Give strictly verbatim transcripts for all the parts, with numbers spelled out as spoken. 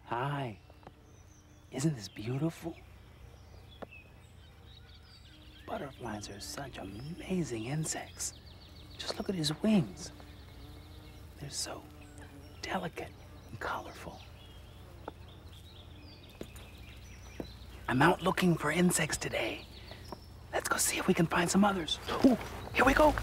Hi. Isn't this beautiful? Butterflies are such amazing insects. Just look at his wings. They're so delicate and colorful. I'm out looking for insects today. Let's go see if we can find some others. Ooh, here we go.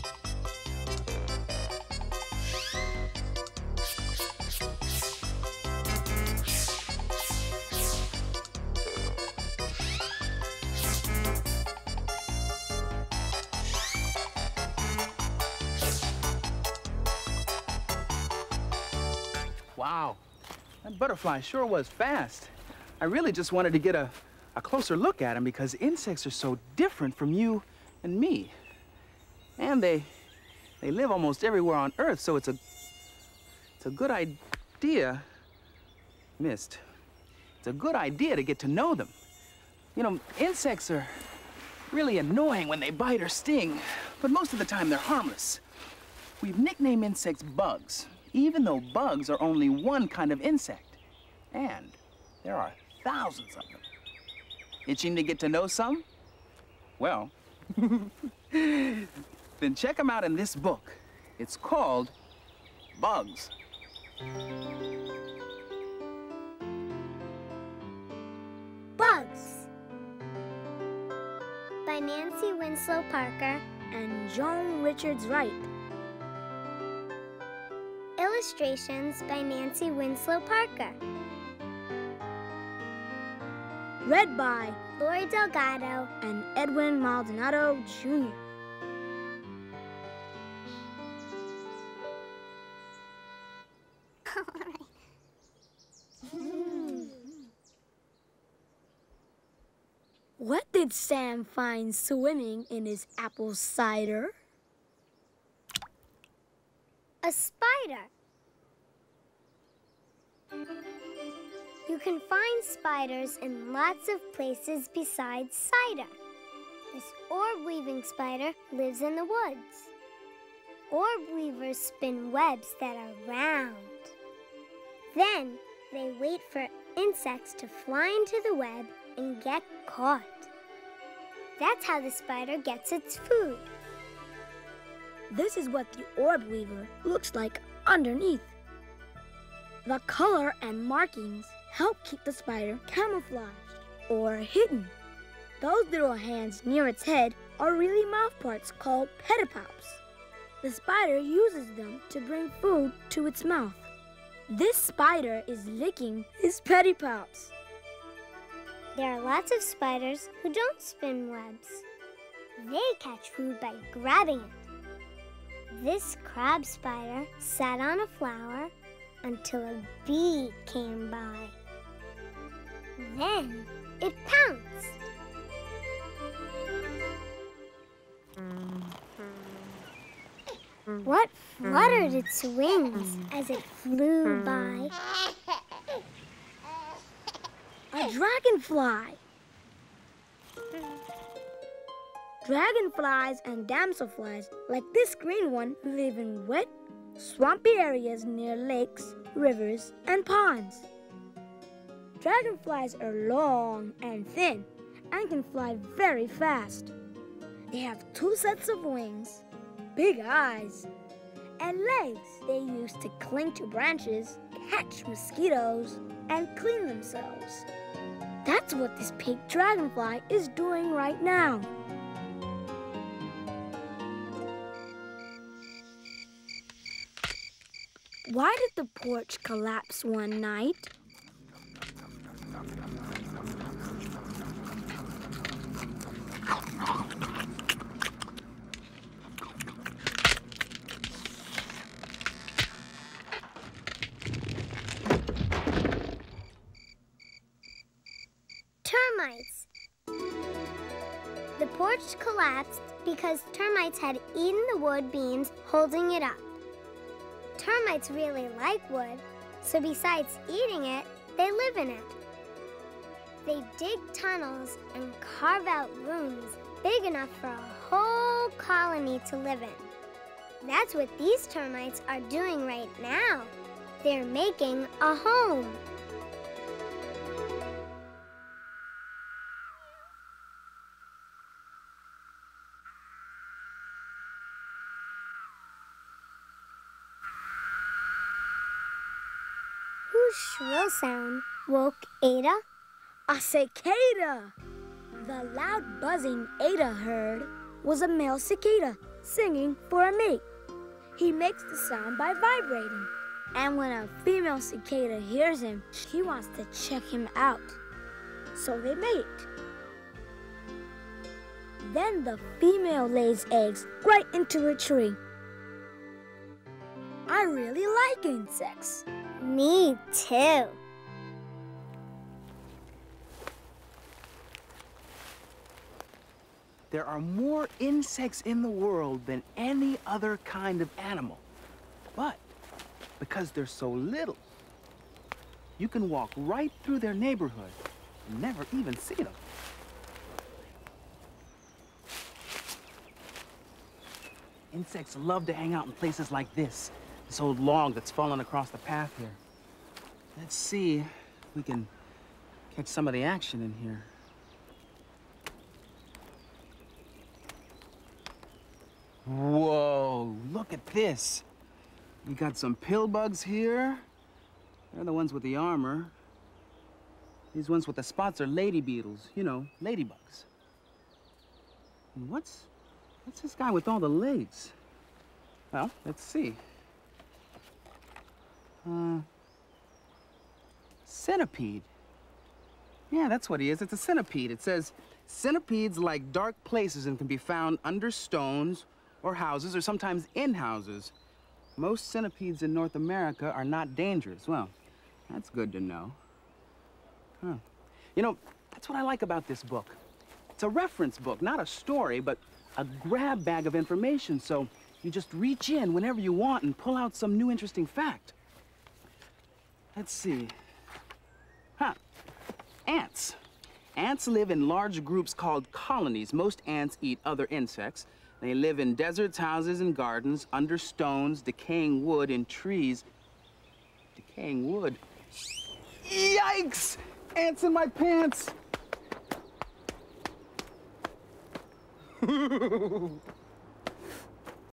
Wow, that butterfly sure was fast. I really just wanted to get a, a closer look at him because insects are so different from you and me. And they, they live almost everywhere on Earth, so it's a, it's a good idea, missed. It's a good idea to get to know them. You know, insects are really annoying when they bite or sting, but most of the time they're harmless. We've nicknamed insects bugs, even though bugs are only one kind of insect. And there are thousands of them. Itching to get to know some? Well, then check them out in this book. It's called Bugs. Bugs by Nancy Winslow Parker and Joan Richards-Wright. Illustrations by Nancy Winslow Parker. Read by Lori Delgado and Edwin Maldonado, Junior What did Sam find swimming in his apple cider? A spider. You can find spiders in lots of places besides cider. This orb-weaving spider lives in the woods. Orb weavers spin webs that are round. Then they wait for insects to fly into the web and get caught. That's how the spider gets its food. This is what the orb weaver looks like underneath. The color and markings help keep the spider camouflaged or hidden. Those little hands near its head are really mouthparts called pedipalps. The spider uses them to bring food to its mouth. This spider is licking his pedipalps. There are lots of spiders who don't spin webs. They catch food by grabbing it. This crab spider sat on a flower until a bee came by. Then it pounced. What fluttered its wings as it flew by? A dragonfly. Dragonflies and damselflies, like this green one, live in wet, swampy areas near lakes, rivers, and ponds. Dragonflies are long and thin and can fly very fast. They have two sets of wings, big eyes, and legs they use to cling to branches, catch mosquitoes, and clean themselves. That's what this pink dragonfly is doing right now. Why did the porch collapse one night? Termites. The porch collapsed because termites had eaten the wood beams holding it up. Termites really like wood, so besides eating it, they live in it. They dig tunnels and carve out rooms big enough for a whole colony to live in. That's what these termites are doing right now. They're making a home. whose shrill sound woke Ada? A cicada! The loud buzzing Ada heard was a male cicada singing for a mate. He makes the sound by vibrating. And when a female cicada hears him, she wants to check him out. So they mate. Then the female lays eggs right into a tree. I really like insects. Me too. There are more insects in the world than any other kind of animal. But because they're so little, you can walk right through their neighborhood and never even see them. Insects love to hang out in places like this. This old log that's fallen across the path here. Let's see if we can catch some of the action in here. Whoa, look at this. We got some pill bugs here. They're the ones with the armor. These ones with the spots are lady beetles, you know, ladybugs. And what's, what's this guy with all the legs? Well, let's see. Uh, centipede. Yeah, that's what he is. It's a centipede. It says, centipedes like dark places and can be found under stones or houses or sometimes in houses. Most centipedes in North America are not dangerous. Well, that's good to know. Huh. You know, that's what I like about this book. It's a reference book, not a story, but a grab bag of information, so you just reach in whenever you want and pull out some new interesting fact. Let's see. Huh. Ants. Ants live in large groups called colonies. Most ants eat other insects. They live in deserts, houses, and gardens, under stones, decaying wood, and trees. Decaying wood. Yikes! Ants in my pants!